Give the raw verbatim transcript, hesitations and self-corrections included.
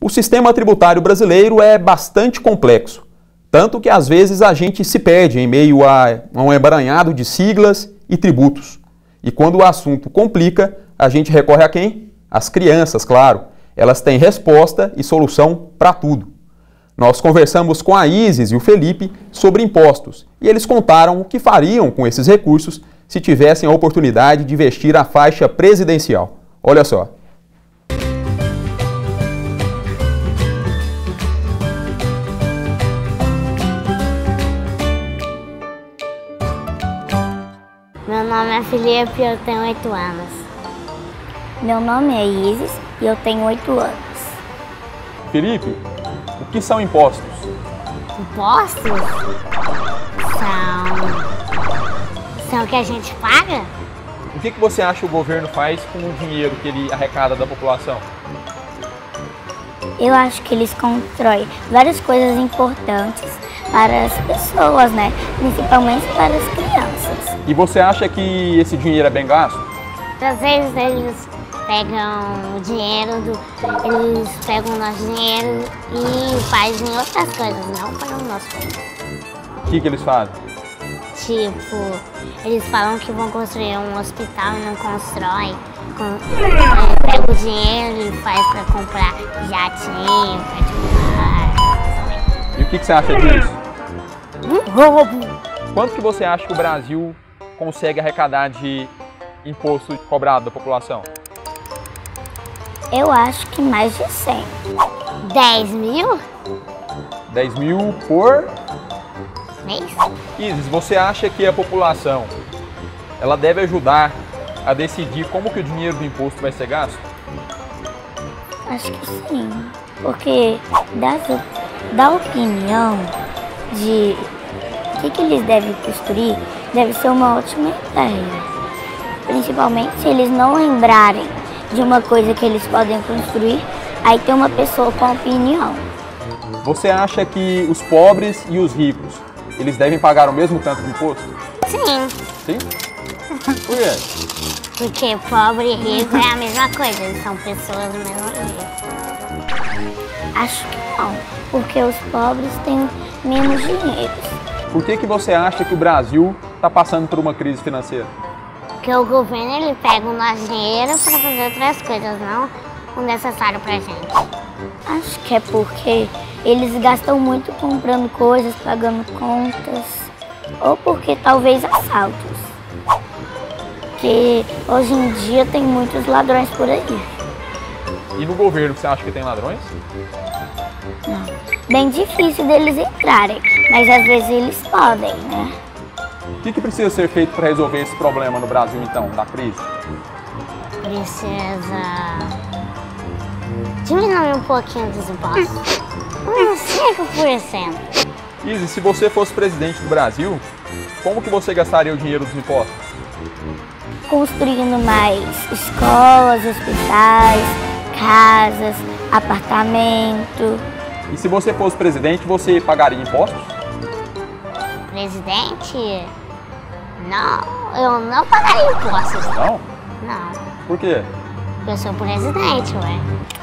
O sistema tributário brasileiro é bastante complexo, tanto que às vezes a gente se perde em meio a um emaranhado de siglas e tributos. E quando o assunto complica, a gente recorre a quem? As crianças, claro. Elas têm resposta e solução para tudo. Nós conversamos com a Isis e o Felipe sobre impostos e eles contaram o que fariam com esses recursos se tivessem a oportunidade de vestir a faixa presidencial. Olha só. Meu nome é Felipe e eu tenho oito anos. Meu nome é Isis e eu tenho oito anos. Felipe, o que são impostos? Impostos? São... São o que a gente paga? O que, que você acha que o governo faz com o dinheiro que ele arrecada da população? Eu acho que eles constroem várias coisas importantes para as pessoas, né? Principalmente para as crianças. E você acha que esse dinheiro é bem gasto? Às vezes eles pegam o dinheiro, do, eles pegam o nosso dinheiro e fazem outras coisas, não para o nosso país. O que, que eles fazem? Tipo, eles falam que vão construir um hospital e não constroem. Com, é, pega o dinheiro e faz para comprar jatinho, particular. E o que, que você acha disso? Um roubo. Quanto que você acha que o Brasil consegue arrecadar de imposto cobrado da população? Eu acho que mais de cem. dez mil? dez mil por Mês? Isis, você acha que a população ela deve ajudar a decidir como que o dinheiro do imposto vai ser gasto? Acho que sim, porque dá, dá opinião de o que, que eles devem construir, deve ser uma ótima ideia. Principalmente se eles não lembrarem de uma coisa que eles podem construir, aí tem uma pessoa com opinião. Você acha que os pobres e os ricos, eles devem pagar o mesmo tanto de imposto? Sim. Sim? Por quê? Porque pobre e rico é a mesma coisa, eles são pessoas do mesmo jeito. Acho que não, porque os pobres têm menos dinheiro. Por que que você acha que o Brasil está passando por uma crise financeira? Porque o governo ele pega o nosso dinheiro para fazer outras coisas, não o necessário pra gente. Acho que é porque eles gastam muito comprando coisas, pagando contas, ou porque talvez assaltos. Porque hoje em dia tem muitos ladrões por aí. E no governo você acha que tem ladrões? Não. Bem difícil deles entrarem, mas às vezes eles podem, né? O que, que precisa ser feito para resolver esse problema no Brasil, então, da crise? Precisa diminuir um pouquinho dos impostos. Uns cinco por cento. Isis, se você fosse presidente do Brasil, como que você gastaria o dinheiro dos impostos? Construindo mais escolas, hospitais, casas, apartamento. E se você fosse presidente, você pagaria impostos? Presidente? Não, eu não pagaria impostos. Não? Não, Por quê? eu sou presidente, ué.